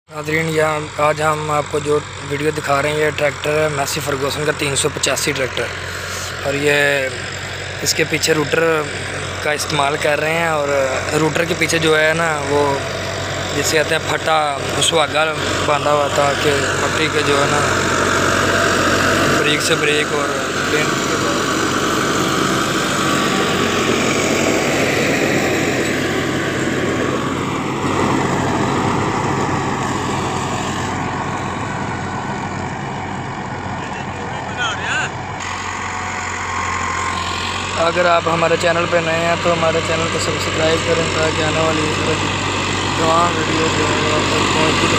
नाज़रीन, यहाँ आज हम आपको जो वीडियो दिखा रहे हैं ये ट्रैक्टर है massey ferguson का 385 ट्रैक्टर। और ये इसके पीछे रूटर का इस्तेमाल कर रहे हैं। और रूटर के पीछे जो है ना वो जिसे कहते हैं फटा सुहागा बांधा हुआ था कि मट्टी के जो है ना ब्रेक से ब्रेक और प्लेन अगर आप हमारे चैनल पर नए हैं तो हमारे चैनल को सब्सक्राइब करें ताकि आने वाली इस तरह की तमाम वीडियो जो है आप तक पहुँचती